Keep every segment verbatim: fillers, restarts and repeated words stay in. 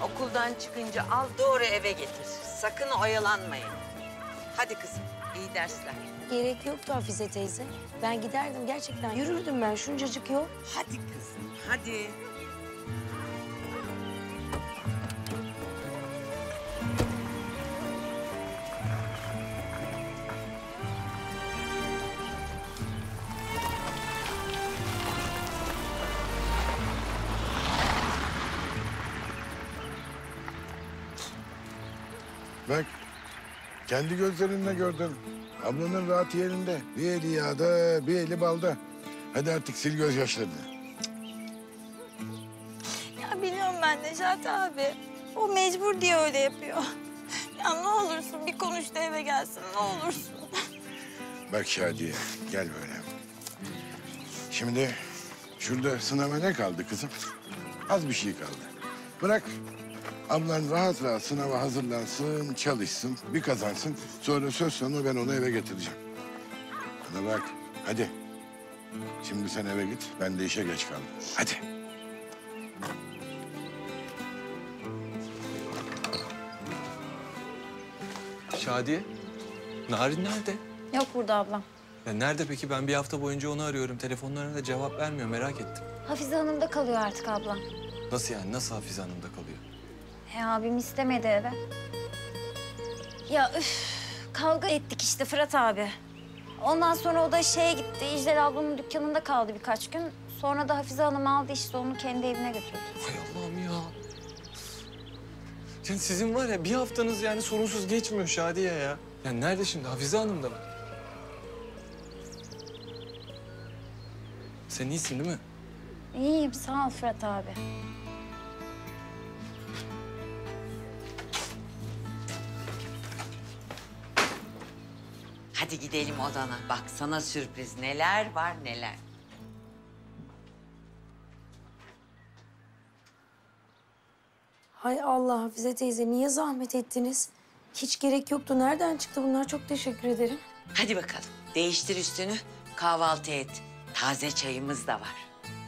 Okuldan çıkınca al doğru eve getir. Sakın oyalanmayın. Hadi kızım, iyi dersler. Gerek yoktu Hafize teyze. Ben giderdim gerçekten. Yürürdüm ben şuncacık yol. Hadi kızım, hadi. Bak, kendi gözlerinle gördün. Ablanın rahat yerinde. Bir eli yağda, bir eli balda. Hadi artık sil gözyaşlarını. Ya biliyorum ben Necat abi. O mecbur diye öyle yapıyor. Ya ne olursun bir konuş da eve gelsin ne olursun. Bak Şadiye, gel böyle. Şimdi şurada sınava ne kaldı kızım? Az bir şey kaldı. Bırak ablan rahat rahat sınava hazırlansın, çalışsın, bir kazansın. Sonra söz sonu ben onu eve getireceğim. Bana bak, hadi. Şimdi sen eve git, ben de işe geç kaldım. Hadi. Şadiye, Narin nerede? Yok burada ablam. Ya nerede peki? Ben bir hafta boyunca onu arıyorum. Telefonlarına da cevap vermiyor. Merak ettim. Hafize Hanım'da kalıyor artık ablam. Nasıl yani? Nasıl Hafize Hanım'da kalıyor? E abim istemedi eve. Ya üf, kavga ettik işte Fırat abi. Ondan sonra o da şeye gitti, İclal ablamın dükkanında kaldı birkaç gün. Sonra da Hafize Hanım aldı işte onu kendi evine götürdü. Hay Allah'ım ya. Yani sizin var ya bir haftanız yani sorunsuz geçmiyor Şadiye ya. Yani nerede şimdi? Hafize Hanım'da mı? Sen iyisin değil mi? İyiyim sağ ol Fırat abi. Hadi gidelim odana. Bak sana sürpriz neler var neler. Hay Allah Hafize teyze niye zahmet ettiniz? Hiç gerek yoktu. Nereden çıktı bunlar? Çok teşekkür ederim. Hadi bakalım. Değiştir üstünü, kahvaltı et. Taze çayımız da var.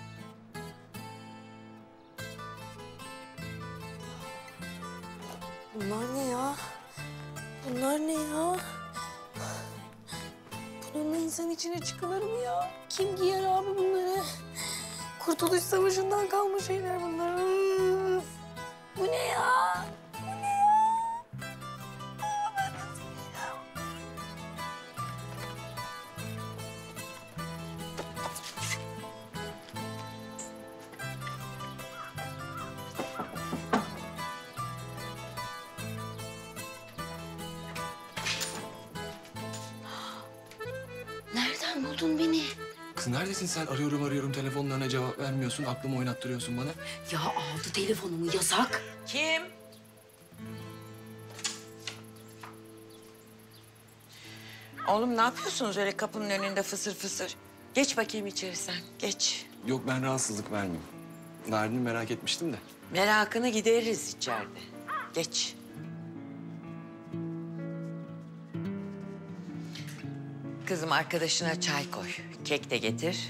Bunlar ne ya? Bunlar ne ya? Bununla insan içine çıkılır mı ya? Kim giyer abi bunları? Kurtuluş Savaşı'ndan kalma şeyler bunlar. Üf! Bu ne ya? Bu ne ya? Ben nasıl giyeceğim? Nereden buldun beni? Kız neredesin sen? Arıyorum arıyorum telefonlarına cevap vermiyorsun. Aklımı oynattırıyorsun bana. Ya aldı telefonumu yasak. Kim? Oğlum ne yapıyorsunuz öyle kapının önünde fısır fısır? Geç bakayım içeri sen, geç. Yok ben rahatsızlık vermeyeyim. Narin'i merak etmiştim de. Merakını gideririz içeride. Geç. Kızım arkadaşına çay koy. Kek de getir.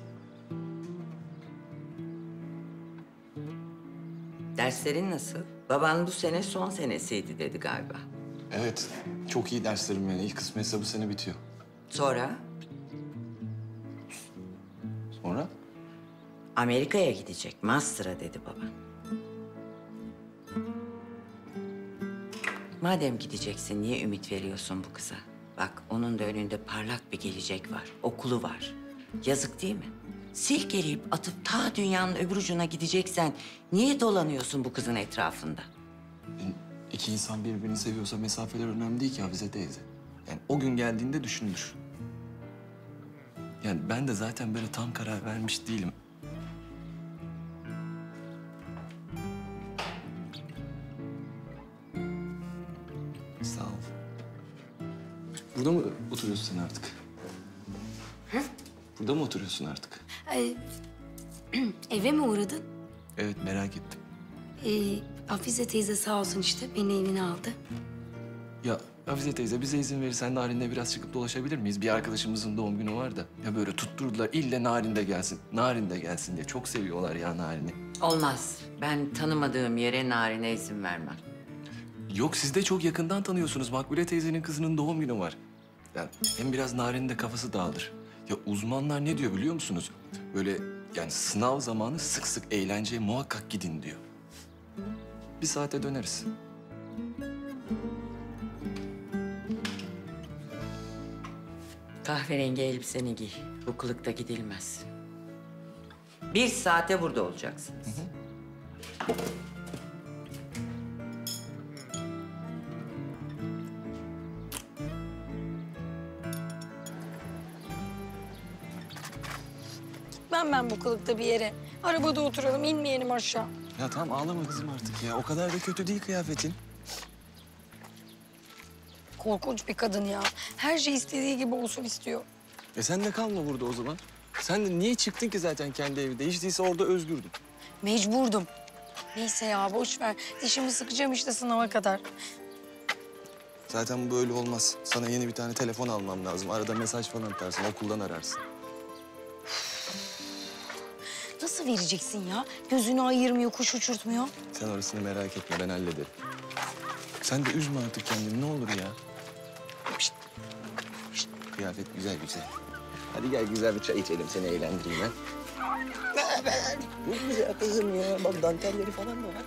Derslerin nasıl? Baban bu sene son senesiydi dedi galiba. Evet, çok iyi derslerim yani. İlk kısmetse bu sene bitiyor. Sonra Sonra? Amerika'ya gidecek. Master'a dedi baban. Madem gideceksin niye ümit veriyorsun bu kıza? Bak onun da önünde parlak bir gelecek var. Okulu var. Yazık değil mi? Silkeleyip atıp ta dünyanın öbür ucuna gideceksen niye dolanıyorsun bu kızın etrafında? Yani iki insan birbirini seviyorsa mesafeler önemli değil ki Hafize teyze. Yani o gün geldiğinde düşünülür. Yani ben de zaten böyle tam karar vermiş değilim. Sağ ol. Burada mı oturuyorsun sen artık? Hı? Burada mı oturuyorsun artık? Ay, eve mi uğradın? Evet, merak ettim. Ee, Hafize teyze sağ olsun işte beni evine aldı. Ya Hafize teyze bize izin verirsen Narin'le biraz çıkıp dolaşabilir miyiz? Bir arkadaşımızın doğum günü var da. Ya böyle tutturdular ille Narin de gelsin, Narin de gelsin diye. Çok seviyorlar ya Narin'i. Olmaz. Ben tanımadığım yere Narin'e izin vermem. Yok siz de çok yakından tanıyorsunuz. Makbule teyzenin kızının doğum günü var. Yani hem biraz Narin'in de kafası dağılır. Ya uzmanlar ne diyor biliyor musunuz? Böyle yani sınav zamanı sık sık eğlenceye muhakkak gidin diyor. Bir saate döneriz. Kahverengi elbiseni giy. Bu kılıkta gidilmez. Bir saate burada olacaksınız. Ben ben bu kılıkta bir yere. Arabada oturalım, inmeyelim aşağı. Ya tamam ağlama kızım artık ya. O kadar da kötü değil kıyafetin. Korkunç bir kadın ya. Her şey istediği gibi olsun istiyor. E sen de kalma burada o zaman. Sen de niye çıktın ki zaten kendi evinde? Hiç değilse orada özgürdün. Mecburdum. Neyse ya boş ver. Dişimi sıkacağım işte sınava kadar. Zaten bu böyle olmaz. Sana yeni bir tane telefon almam lazım. Arada mesaj falan atarsın, okuldan ararsın. Nasıl vereceksin ya? Gözünü ayırmıyor, kuş uçurtmuyor. Sen orasını merak etme, ben hallederim. Sen de üzme artık kendini, ne olur ya. Şişt. Şişt. Kıyafet güzel güzel. Hadi gel güzel bir çay içelim, seni eğlendireyim ha. Çok güzel kızım ya. Bak dantelleri falan da var.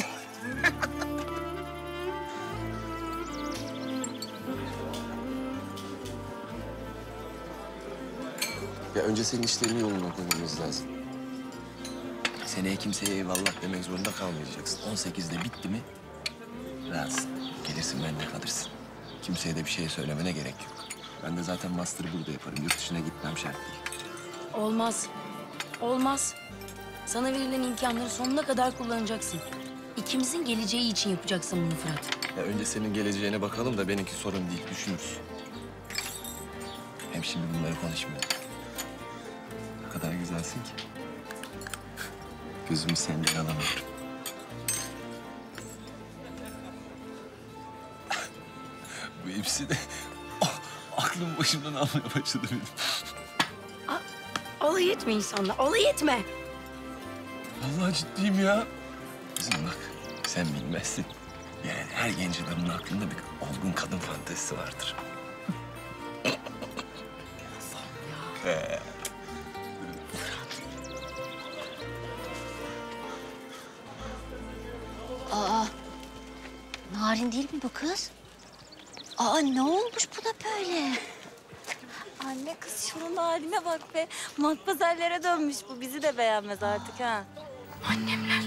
Ya önce senin işlerini yoluna koymamız lazım. Seneye kimseye eyvallah demek zorunda kalmayacaksın. on sekizde bitti mi rahatsın. Gelirsin benimle kalırsın. Kimseye de bir şey söylemene gerek yok. Ben de zaten master'ı burada yaparım. Yurt dışına gitmem şart değil. Olmaz. Olmaz. Sana verilen imkanları sonuna kadar kullanacaksın. İkimizin geleceği için yapacaksın bunu Fırat. Ya önce senin geleceğine bakalım da benimki sorun değil. Düşünürüz. Hem şimdi bunları konuşmuyorum. O kadar güzelsin ki. Gözümü senden alamıyorum. Bu hepsi de aklım başımdan almaya başladı benim. Alay etme insanla, alay etme. Vallahi ciddiyim ya. Kızım bak, sen bilmezsin. Yani her genç adamın aklında bir olgun kadın fantezisi vardır. Ee. Aa, Narin değil mi bu kız? Aa, ne olmuş buna böyle? Anne kız şunun haline bak be. Matpazarlara dönmüş bu. Bizi de beğenmez artık ha. Annemler.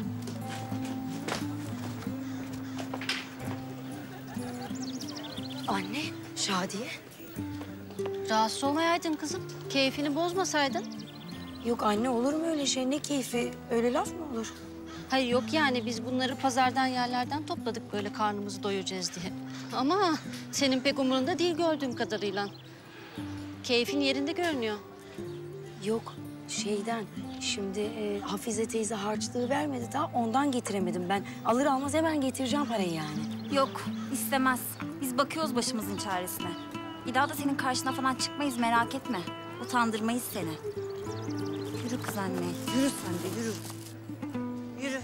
Anne, Şadiye. Rahatsız olmayaydın kızım. Keyfini bozmasaydın. Yok anne olur mu öyle şey? Ne keyfi? Öyle laf mı olur? Hayır yok yani biz bunları pazardan yerlerden topladık böyle karnımızı doyuracağız diye. Ama senin pek umurunda değil gördüğüm kadarıyla. Keyfin yerinde görünüyor. Yok şeyden. Şimdi e, Hafize teyze harçlığı vermedi daha ondan getiremedim ben. Alır almaz hemen getireceğim parayı yani. Yok, istemez. Biz bakıyoruz başımızın çaresine. Bir daha da senin karşına falan çıkmayız, merak etme. Utandırmayız seni. Yürü kız anne, yürü sen de, yürü. Yürü.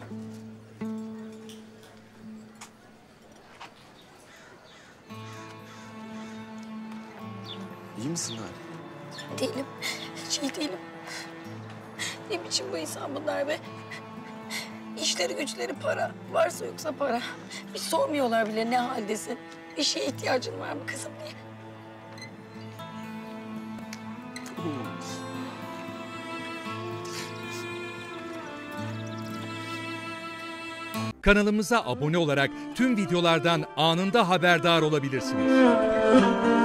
İyi misin Narin? Değilim. Hiç iyi değilim. Ne biçim bu insan bunlar be? İşleri güçleri para. Varsa yoksa para. Bir sormuyorlar bile ne haldesin. Bir şeye ihtiyacın var mı kızım diye. Kanalımıza abone olarak tüm videolardan anında haberdar olabilirsiniz.